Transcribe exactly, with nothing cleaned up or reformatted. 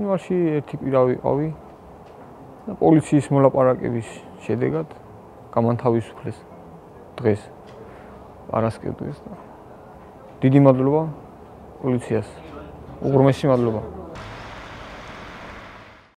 ჟურნალში ერთი კვირა ვიყავი და პოლიციის მოლაპარაკების შედეგად გამანთავისუფლეს დღეს არასკევდეს და დიდი მადლობა პოლიციას უღრმესი მადლობა